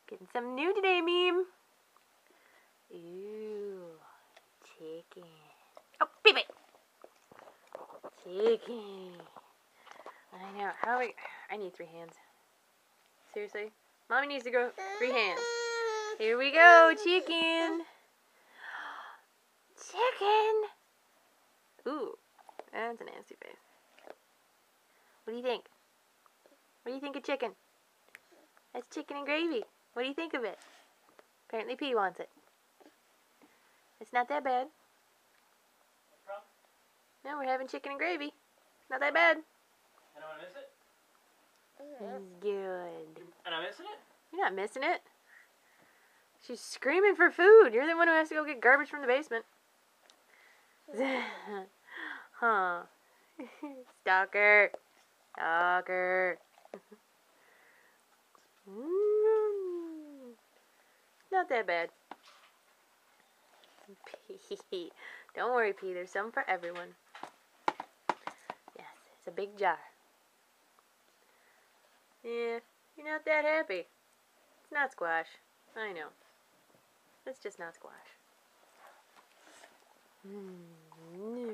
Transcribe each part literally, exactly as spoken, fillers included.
Getting something new today, meme. Ooh, chicken. Oh, beep it. Chicken. I know. How are we? I need three hands. Seriously? Mommy needs to go three hands. Here we go, chicken. Chicken. Ooh, that's a nasty face. What do you think? What do you think of chicken? That's chicken and gravy. What do you think of it? Apparently P wants it. It's not that bad. No, we're having chicken and gravy. Not that bad. And I miss it? It's good. And I'm missing it? You're not missing it. She's screaming for food. You're the one who has to go get garbage from the basement. Huh. Stalker. Stalker. Not that bad. P. Don't worry, P. There's some for everyone. Yes, it's a big jar. Yeah, you're not that happy. It's not squash. I know. It's just not squash. Mm.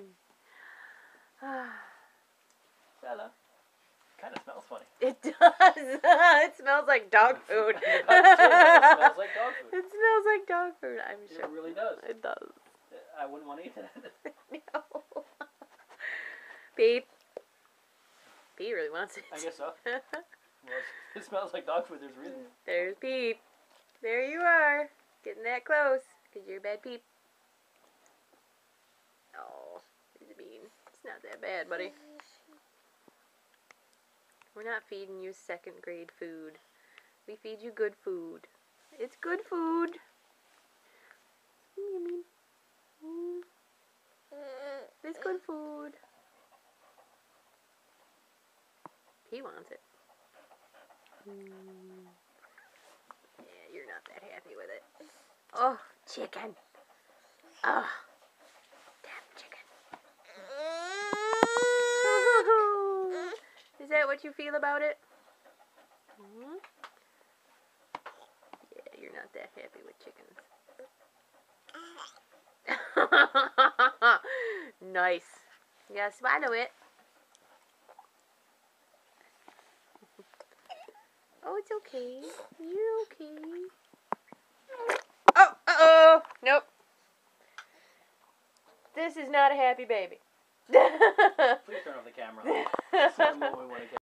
Bella. Kind of smells funny. It does. It smells like dog food. It smells like dog food. It smells like dog food, I'm sure. It really does. It does. I wouldn't want to eat that. No. Pete. Pete really wants it. I guess so. Well, it smells like dog food. There's a reason. There's Pete. There you are. Getting that close. Because you're a bad Pete. Oh, he's a bean. It's not that bad, buddy. We're not feeding you second grade food. We feed you good food. It's good food. Mm. It's good food. He wants it. Mm. Yeah, you're not that happy with it. Oh, chicken. Oh, damn chicken. Is that what you feel about it? Mm-hmm. Yeah, you're not that happy with chickens. Nice. You gotta swallow it. Oh, it's okay. You're okay. Oh, uh-oh. Nope. This is not a happy baby. Please turn off the camera. That's not what we want to get.